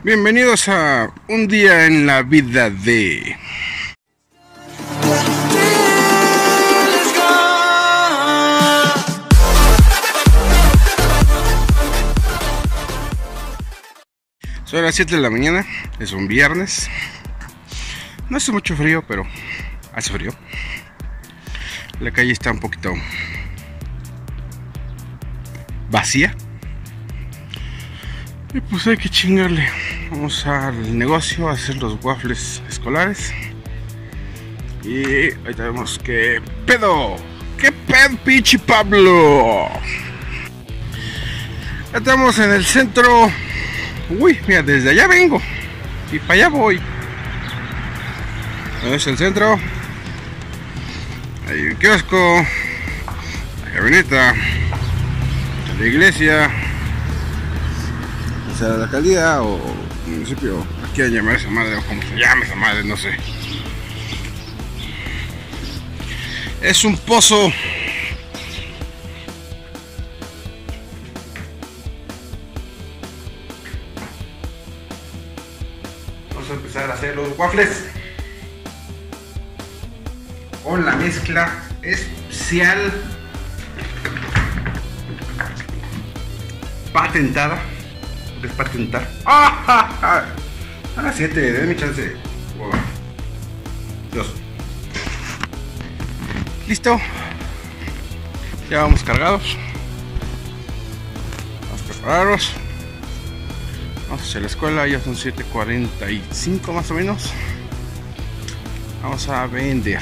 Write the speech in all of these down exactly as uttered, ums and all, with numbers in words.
Bienvenidos a un día en la vida de... Son las siete de la mañana, es un viernes. No hace mucho frío, pero hace frío. La calle está un poquito vacía. Y pues hay que chingarle. Vamos al negocio a hacer los waffles escolares. Y ahí tenemos que... ¡Pedo! ¿Qué pedo, pinche Pablo? Ya estamos en el centro. Uy, mira, desde allá vengo y para allá voy. Es el centro. Hay un kiosco, la camioneta, la iglesia, o sea, la alcaldía o municipio, quieran llamar esa madre o como se llame esa madre, no sé. Es un pozo. Vamos a empezar a hacer los waffles con la mezcla especial patentada. Despatentar. ¡Ah! A las siete, denme chance. Wow. Dios. Listo. Ya vamos cargados. Vamos a prepararlos. Vamos hacia la escuela, ya son siete cuarenta y cinco más o menos. Vamos a vender.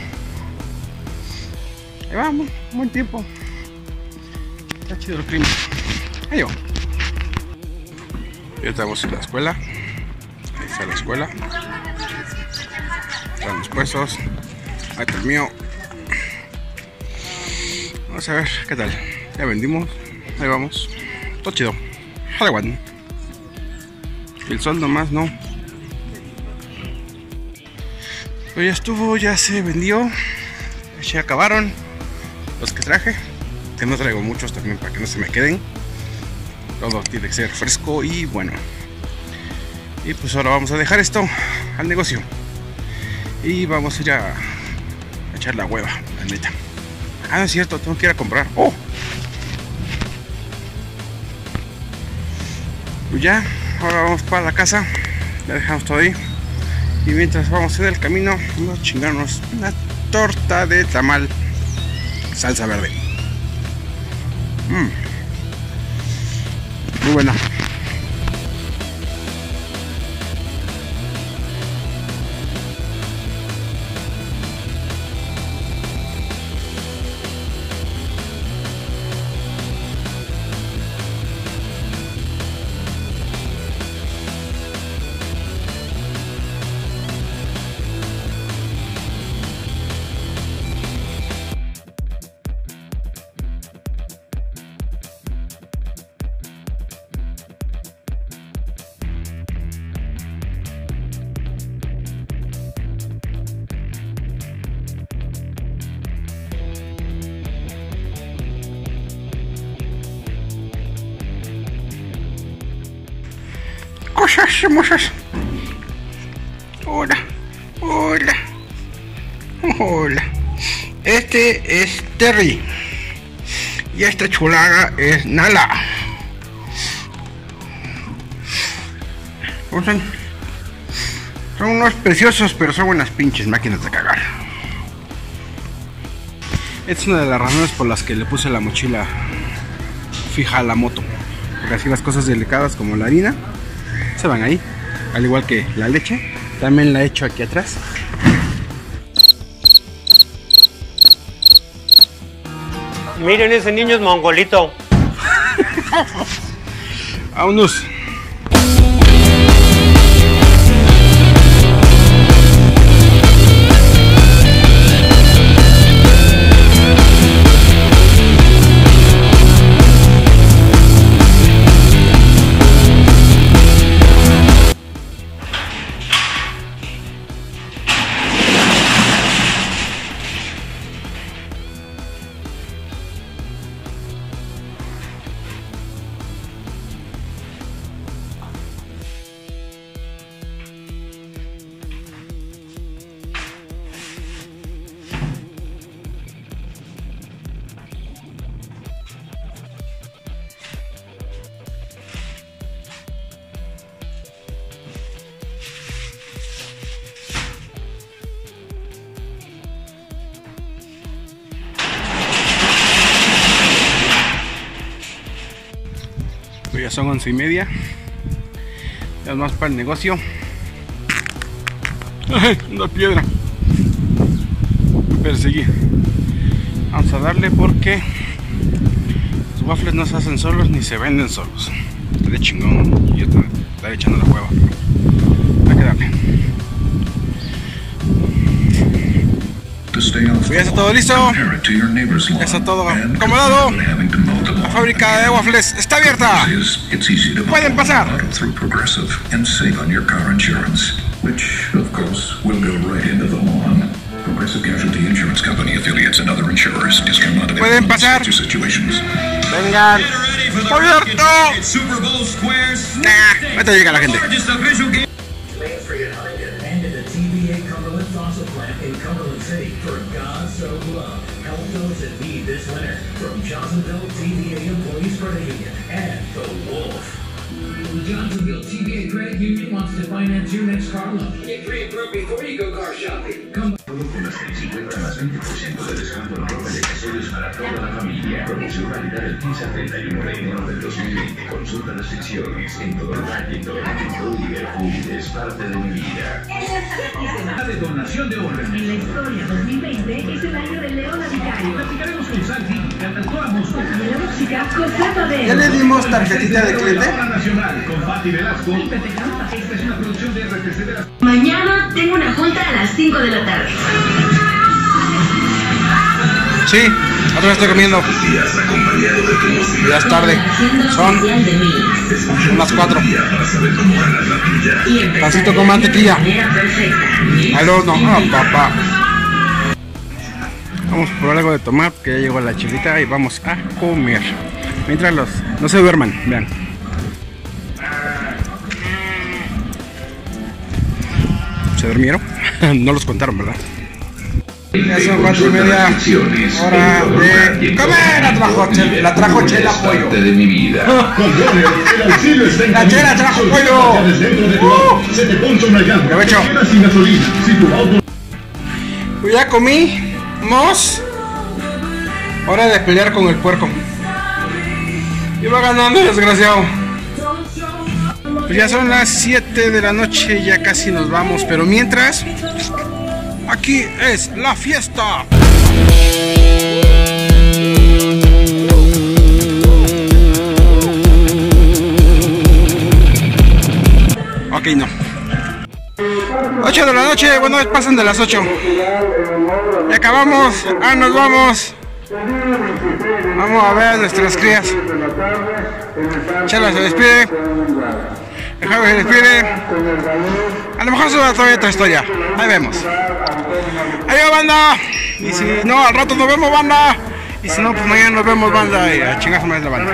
Ahí vamos, buen tiempo. Está chido el clima. Ahí va. Ya estamos en la escuela. Ahí está la escuela. Están los puestos. Ahí está el mío. Vamos a ver qué tal. Ya vendimos. Ahí vamos. Todo chido. Hollywood. El sol nomás no. Pero ya estuvo, ya se vendió. Ya acabaron los que traje. Que no traigo muchos también para que no se me queden. Todo tiene que ser fresco y bueno. Y pues ahora vamos a dejar esto al negocio. Y vamos a ir a, a echar la hueva, la neta. Ah, no es cierto, tengo que ir a comprar. ¡Oh! Pues ya. Ahora vamos para la casa, ya dejamos todo ahí. Y mientras vamos en el camino, vamos a chingarnos una torta de tamal salsa verde. Mm. Muy buena. Cosas hermosas. Hola, hola, hola. Este es Terry. Y esta chulada es Nala. Son, son unos preciosos, pero son unas pinches máquinas de cagar. Esta es una de las razones por las que le puse la mochila fija a la moto. Porque así las cosas delicadas como la harina se van ahí, al igual que la leche. También la he hecho aquí atrás. Miren, ese niño es mongolito. Vámonos. Ya son once y media. Ya más para el negocio. ¡Ay! Una piedra. Me perseguí. Vamos a darle porque los waffles no se hacen solos ni se venden solos. Estaré chingón. Yo estaré echando la hueva. Hay que darle. Ya está todo listo. Ya está todo acomodado. La fábrica de waffles está abierta. Pueden pasar. Pueden pasar. Vengan. ¡Abierto! Nah, ahorita llega la gente. Johnsonville T V A Credit Union wants to finance your next car loan. Get pre-approved before you go car shopping. Come con hasta el cincuenta más veinte por ciento de descuento en ropa y accesorios para toda la familia. Promoción válida del quince al treinta y uno de enero del dos mil veinte. Consulta restricciones en todo el ranking, todo el ranking, Liverpool es parte de mi vida. De donación de órganos. En la historia dos mil veinte es el año del León Vicario. Platicaremos con Santi, cantautora y la música Cosata de. ¿Ya le dimos tarjetita de cliente? Nacional con Patti Velasco. Esta es una producción de R T C de la... Mañana tengo una junta a las cinco de la tarde. Sí, otra vez estoy comiendo. Ya es tarde. Son unas cuatro. Pancito con mantequilla. Al horno. Ah, papá. Vamos por algo de tomar, que ya llegó la chilita y vamos a comer. Mientras los... no se duerman, vean. ¿Se durmieron? No los contaron, ¿verdad? Ya son cuatro y media. Hora de comer. La trajo chela, la trajo chela pollo. de mi vida. La chela trajo pollo. Uh, aprovecho. Pues ya comimos. Hora de pelear con el puerco. Iba ganando, desgraciado. Pues ya son las siete de la noche, ya casi nos vamos, pero mientras, aquí es la fiesta. Ok, no. ocho de la noche, bueno, pasan de las ocho. Ya acabamos, ah, nos vamos. Vamos a ver a nuestras crías. Chela se despide. El Javi se despide. A lo mejor sube todavía otra historia. Ahí vemos. Adiós, banda. Y si no, al rato nos vemos, banda. Y si no, pues mañana nos vemos, banda. Y a chingazo más la banda.